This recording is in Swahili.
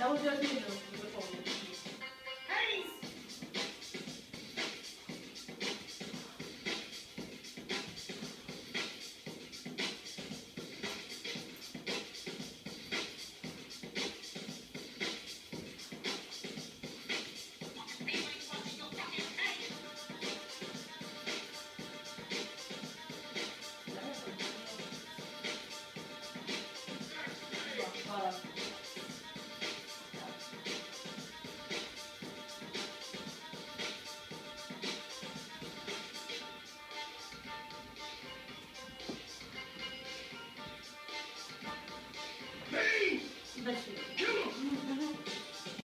才会觉得变成一个透明。